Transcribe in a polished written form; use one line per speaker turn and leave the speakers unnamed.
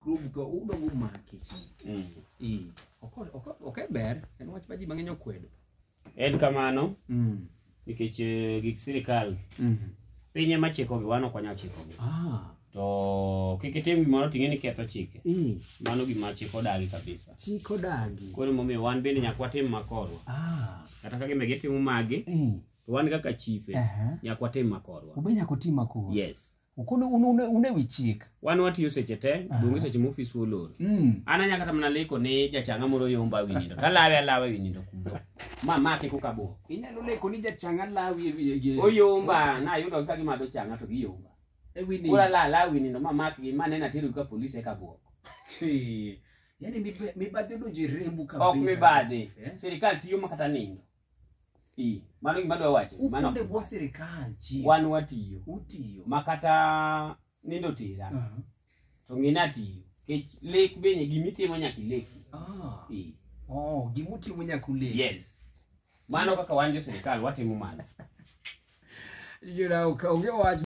group ko udogo make chi ok ber en wach ma ji mang'eny okwedo
en kamano nikech gik sirikal pinye machiko gi wan ok wanyal chiko gi to kik itim gimoro ting'e ni ketho chike mano gima chik odagi kabisa
chik odagi
koro momiyo wan bende nyaka watim makorwa kata ka gimbe gitimo magi to wan kaka chife nyaka watim makorwa
ube nyaka utim makorwa
yes
ukono une wi chik
wan watiyo seche te donge seche mofis wolor ana nyaka tamana leko ne jachanga moro yomba winindo talawe winindo kudo make kuka bo
inyalo leko ni jachanga lawi
oyomba na yudo ka gimadho changa to giyomba kura la winindo make gi manena tiru ka polisi ka bo
yani mibadhi donjo rembu kabisa
ok mibadhi sirikal tiyo makata nindo mano gima dwa wacho
mano de bo sirikal chi
wan watiyo
utiyo
makata nindo tira to ngina tiyo kech lek benye gimitimo nyaki lek
gimutimo nyaka lek
yes mano kaka wan jo sirikal watimo mano
jura onge wach